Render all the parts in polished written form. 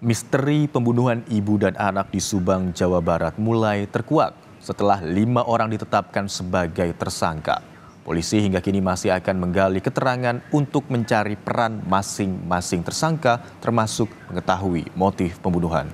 Misteri pembunuhan ibu dan anak di Subang, Jawa Barat mulai terkuak setelah 5 orang ditetapkan sebagai tersangka. Polisi hingga kini masih akan menggali keterangan untuk mencari peran masing-masing tersangka, termasuk mengetahui motif pembunuhan.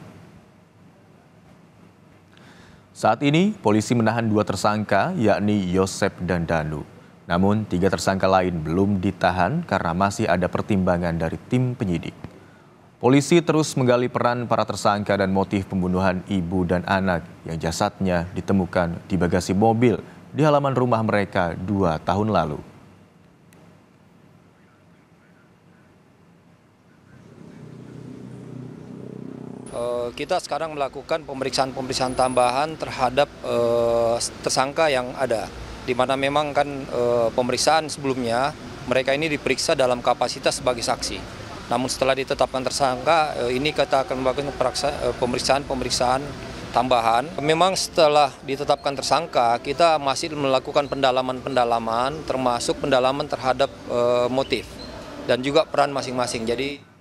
Saat ini, polisi menahan 2 tersangka, yakni Yosep dan Danu. Namun, 3 tersangka lain belum ditahan karena masih ada pertimbangan dari tim penyidik. Polisi terus menggali peran para tersangka dan motif pembunuhan ibu dan anak yang jasadnya ditemukan di bagasi mobil di halaman rumah mereka 2 tahun lalu. Kita sekarang melakukan pemeriksaan tambahan terhadap tersangka yang ada, di mana memang kan pemeriksaan sebelumnya mereka ini diperiksa dalam kapasitas sebagai saksi. Namun setelah ditetapkan tersangka, ini kita akan melakukan pemeriksaan tambahan. Memang setelah ditetapkan tersangka, kita masih melakukan pendalaman, termasuk pendalaman terhadap motif dan juga peran masing-masing. Jadi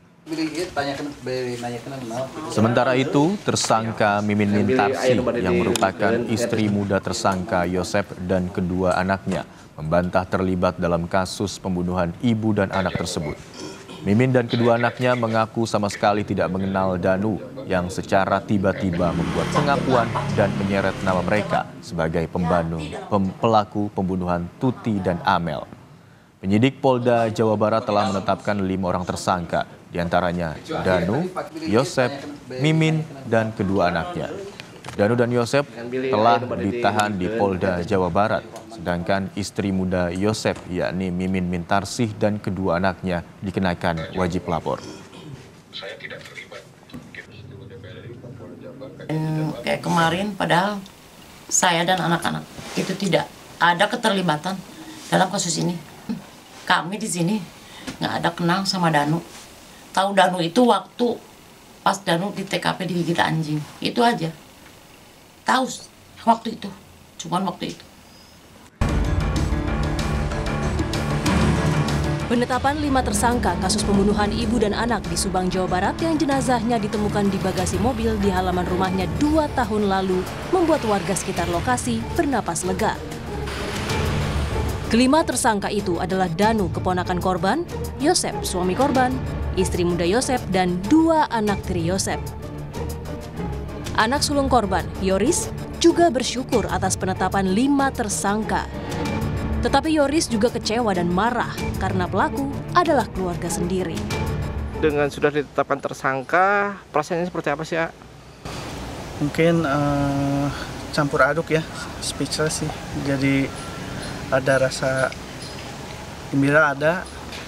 sementara itu, tersangka Mimin Mintarsi yang merupakan istri muda tersangka Yosep dan kedua anaknya membantah terlibat dalam kasus pembunuhan ibu dan anak tersebut. Mimin dan kedua anaknya mengaku sama sekali tidak mengenal Danu yang secara tiba-tiba membuat pengakuan dan menyeret nama mereka sebagai pelaku pembunuhan Tuti dan Amel. Penyidik Polda Jawa Barat telah menetapkan 5 orang tersangka, diantaranya Danu, Yosep, Mimin, dan kedua anaknya. Danu dan Yosep telah ditahan di Polda Jawa Barat, sedangkan istri muda Yosep, yakni Mimin Mintarsih dan kedua anaknya dikenakan wajib lapor. Kayak kemarin, padahal saya dan anak-anak itu tidak ada keterlibatan dalam kasus ini. Kami di sini nggak ada kenal sama Danu. Tahu Danu itu waktu pas Danu di TKP digigit anjing, itu aja. Tahu waktu itu, cuman waktu itu. Penetapan 5 tersangka kasus pembunuhan ibu dan anak di Subang, Jawa Barat yang jenazahnya ditemukan di bagasi mobil di halaman rumahnya 2 tahun lalu membuat warga sekitar lokasi bernapas lega. Kelima tersangka itu adalah Danu, keponakan korban, Yosep, suami korban, istri muda Yosep, dan 2 anak tiri Yosep. Anak sulung korban, Yoris, juga bersyukur atas penetapan 5 tersangka. Tetapi Yoris juga kecewa dan marah karena pelaku adalah keluarga sendiri. Dengan sudah ditetapkan tersangka, perasaannya seperti apa sih, A? Mungkin campur aduk ya, speechless sih. Jadi ada rasa gembira, ada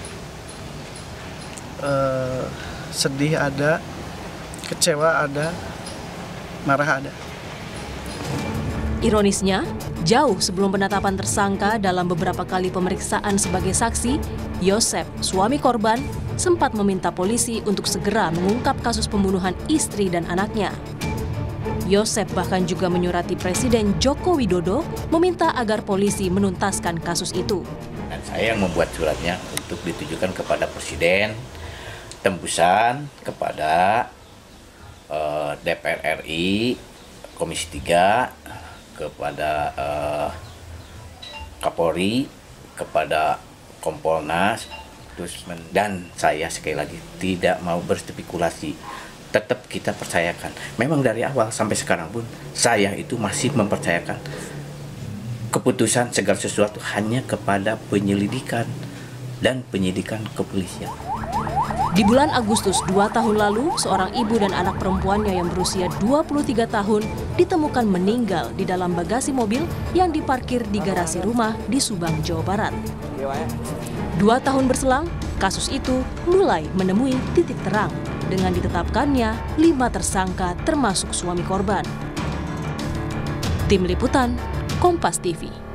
sedih, ada kecewa, ada marah, ada. Ironisnya, jauh sebelum penetapan tersangka dalam beberapa kali pemeriksaan sebagai saksi, Yosep, suami korban, sempat meminta polisi untuk segera mengungkap kasus pembunuhan istri dan anaknya. Yosep bahkan juga menyurati Presiden Joko Widodo meminta agar polisi menuntaskan kasus itu. Dan saya yang membuat suratnya untuk ditujukan kepada Presiden, tembusan kepada DPR RI, Komisi 3, kepada Kapolri, kepada Kompolnas, dan saya sekali lagi tidak mau berspekulasi. Tetap kita percayakan. Memang dari awal sampai sekarang pun saya itu masih mempercayakan keputusan segala sesuatu hanya kepada penyelidikan dan penyidikan kepolisian. Di bulan Agustus 2 tahun lalu, seorang ibu dan anak perempuannya yang berusia 23 tahun ditemukan meninggal di dalam bagasi mobil yang diparkir di garasi rumah di Subang, Jawa Barat. 2 tahun berselang, kasus itu mulai menemui titik terang dengan ditetapkannya 5 tersangka termasuk suami korban. Tim Liputan, Kompas TV.